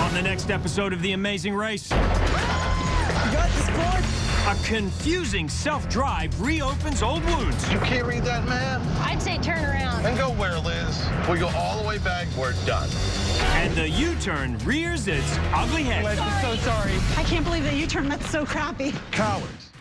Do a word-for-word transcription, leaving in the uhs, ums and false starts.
On the next episode of The Amazing Race, You got the score? a confusing self-drive reopens old wounds. You can't read that map? I'd say turn around. Then go where, Liz? We go all the way back, we're done. And the U-turn rears its ugly head. I'm so sorry. I can't believe that U-turn. That's so crappy. Cowards.